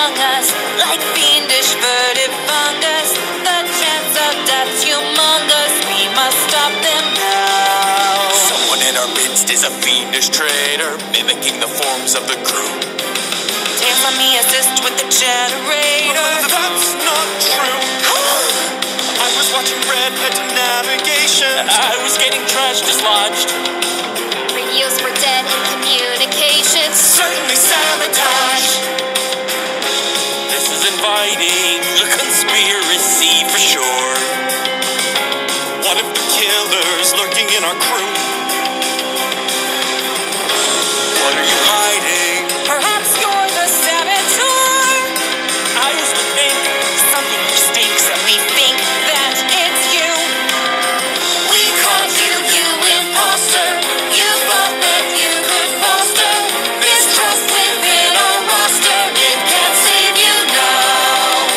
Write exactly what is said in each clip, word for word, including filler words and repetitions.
among us, like fiendish furtive fungus. The chance of death's humongous, we must stop them now. Someone in our midst is a fiendish traitor, mimicking the forms of the crew. Damn, let me assist with the generator. That's not true. I was watching Redhead navigation. I was getting trash dislodged. Radios were dead and communications Certainly sabotage. This is inviting a conspiracy for sure. What if the killer's lurking in our crew? What are you hiding? Perhaps you're the saboteur. I used to think Something stinks and we think that it's you. we caught you, you imposter. You thought that you could foster mistrust within our roster. It can't save you now.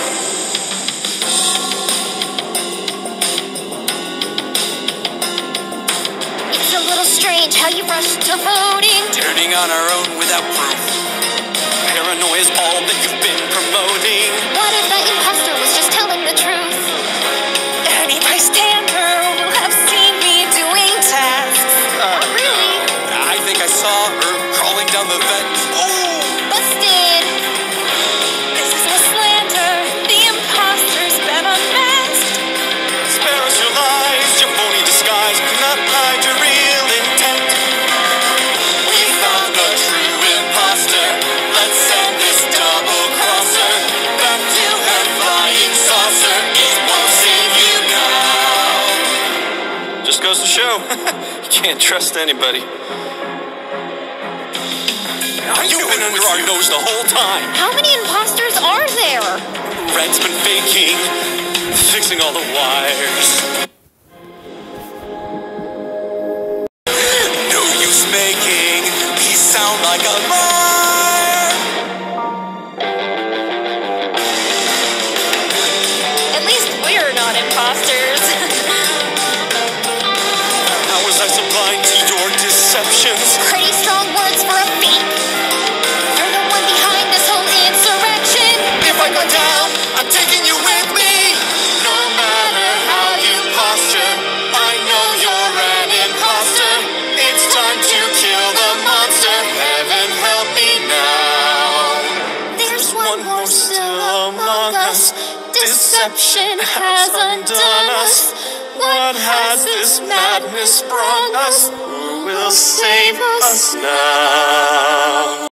It's a little strange how you rushed to voting. Turning on our own without proof. Paranoia is all that you've been promoting. What if that imposter was just telling the truth? Any bystander will have seen me doing tasks. Not really. I think I saw her crawling down the vent. Oh! Busted. This is a slander. The imposter's been unmasked. Spare us your lies, your phony disguise. Do not hide your real intent. We found the true imposter. Let's send this double crosser back to her flying saucer. It won't save you now. Just goes to show, you can't trust anybody. You've been under our nose the whole time. How many imposters are there? Red's been faking, fixing all the wires. No use making me sound like a liar. At least we're not imposters. How was I so blind to your deceptions? Pretty strong words for a fake. You're the one behind this whole insurrection. If I go down, I'm taking you with me. No matter how you posture, I know you're an imposter. It's time to kill the monster. Heaven help me now. There's one more still among us. Deception has undone us. What has this madness brought us? Who will save us now?